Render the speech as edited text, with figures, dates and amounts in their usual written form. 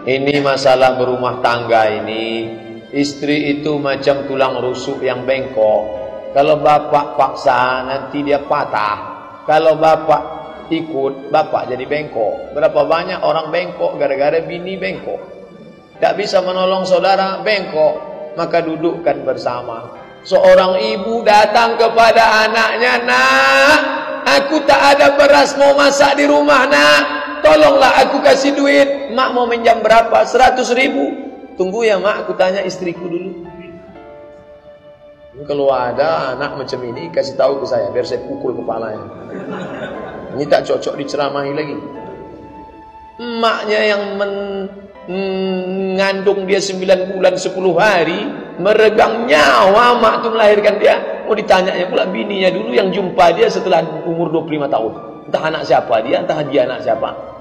Ini masalah berumah tangga ini, istri itu macam tulang rusuk yang bengkok. Kalau bapak paksa nanti dia patah. Kalau bapak ikut, bapak jadi bengkok. Berapa banyak orang bengkok gara-gara bini bengkok. Tak bisa menolong saudara bengkok, maka dudukkan bersama. Seorang ibu datang kepada anaknya, "Nak, aku tak ada beras mau masak di rumah, nak. Tolonglah aku kasih duit. Mak mau minjam berapa? 100.000. Tunggu ya mak, aku tanya istriku dulu." Kalau ada anak macam ini, kasih tahu ke saya, biar saya pukul kepalanya. Ini tak cocok diceramahi lagi. Emaknya yang mengandung dia 9 bulan 10 hari, meregang nyawa mak tu melahirkan dia. Mau ditanyanya pula bininya dulu yang jumpa dia setelah umur 25 tahun. Entah anak siapa dia, entah dia anak siapa.